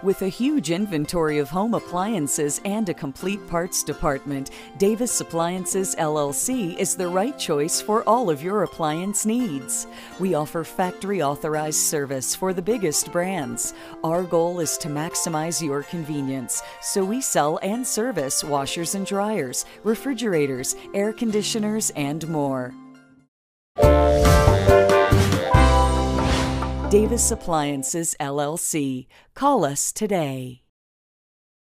With a huge inventory of home appliances and a complete parts department, Davis Appliances LLC is the right choice for all of your appliance needs. We offer factory-authorized service for the biggest brands. Our goal is to maximize your convenience, so we sell and service washers and dryers, refrigerators, air conditioners, and more. Davis Appliances LLC. Call us today.